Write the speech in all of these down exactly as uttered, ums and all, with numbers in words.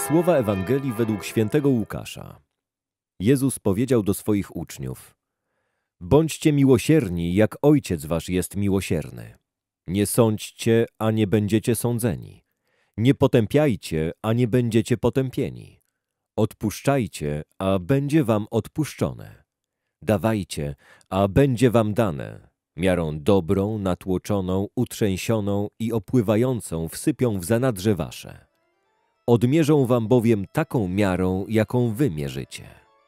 Słowa Ewangelii według świętego Łukasza. Jezus powiedział do swoich uczniów: Bądźcie miłosierni, jak Ojciec wasz jest miłosierny. Nie sądźcie, a nie będziecie sądzeni. Nie potępiajcie, a nie będziecie potępieni. Odpuszczajcie, a będzie wam odpuszczone. Dawajcie, a będzie wam dane. Miarą dobrą, natłoczoną, utrzęsioną i opływającą wsypią w zanadrze wasze. Odmierzą wam bowiem taką miarą, jaką wy mierzycie.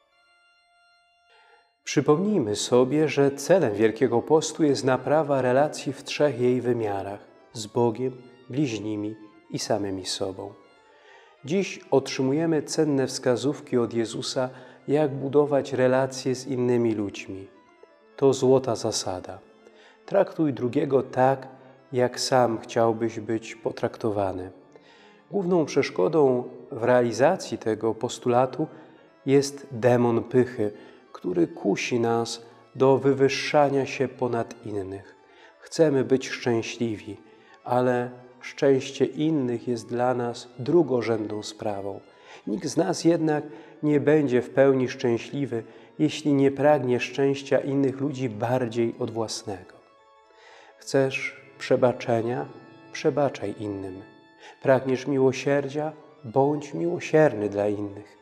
Przypomnijmy sobie, że celem Wielkiego Postu jest naprawa relacji w trzech jej wymiarach – z Bogiem, bliźnimi i samymi sobą. Dziś otrzymujemy cenne wskazówki od Jezusa, jak budować relacje z innymi ludźmi. To złota zasada. Traktuj drugiego tak, jak sam chciałbyś być potraktowany. Główną przeszkodą w realizacji tego postulatu jest demon pychy, który kusi nas do wywyższania się ponad innych. Chcemy być szczęśliwi, ale szczęście innych jest dla nas drugorzędną sprawą. Nikt z nas jednak nie będzie w pełni szczęśliwy, jeśli nie pragnie szczęścia innych ludzi bardziej od własnego. Chcesz przebaczenia? Przebaczaj innym. Pragniesz miłosierdzia? Bądź miłosierny dla innych.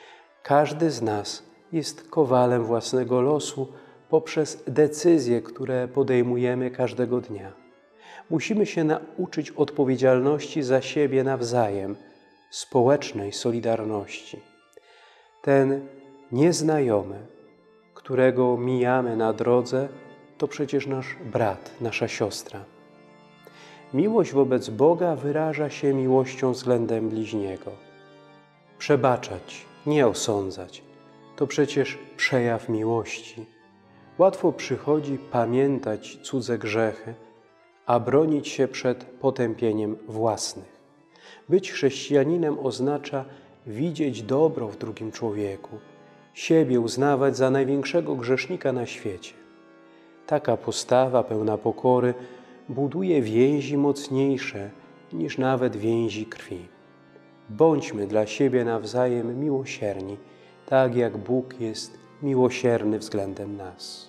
Każdy z nas jest kowalem własnego losu poprzez decyzje, które podejmujemy każdego dnia. Musimy się nauczyć odpowiedzialności za siebie nawzajem, społecznej solidarności. Ten nieznajomy, którego mijamy na drodze, to przecież nasz brat, nasza siostra. Miłość wobec Boga wyraża się miłością względem bliźniego. Przebaczać, nie osądzać, to przecież przejaw miłości. Łatwo przychodzi pamiętać cudze grzechy, a bronić się przed potępieniem własnych. Być chrześcijaninem oznacza widzieć dobro w drugim człowieku, siebie uznawać za największego grzesznika na świecie. Taka postawa pełna pokory buduje więzi mocniejsze niż nawet więzi krwi. Bądźmy dla siebie nawzajem miłosierni, tak jak Bóg jest miłosierny względem nas.